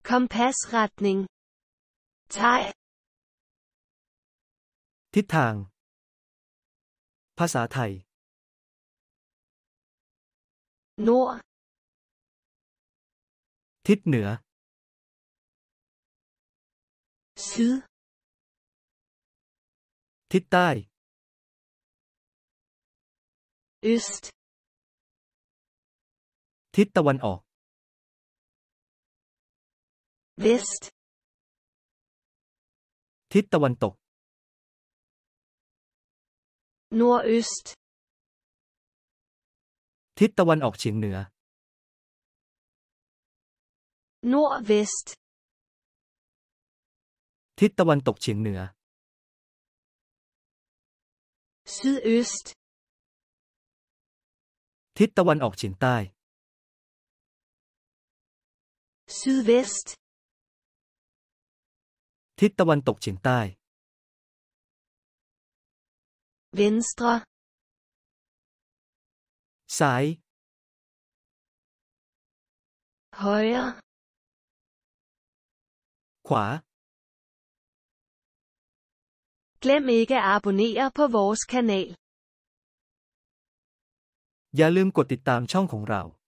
Kompassretning. Thai. ทิศทางภาษาไทย Nord. ทิศเหนือ Syd. ทิศใต้ Øst. ทิศตะวันออก Vest. ทิศตะวันตก Nordøst. ทิศตะวันออกเฉียงเหนือ Nordvest. ทิศตะวันตกเฉียงเหนือ Sydøst. ทิศตะวันออกเฉียงใต้ Sydvest. ทิศตะวันตกเฉียงใต้ Venstre. ซ้าย Højre. ขวา Glem ikke at abonnere på vores kanal. อย่าลืมกดติดตามช่องของเรา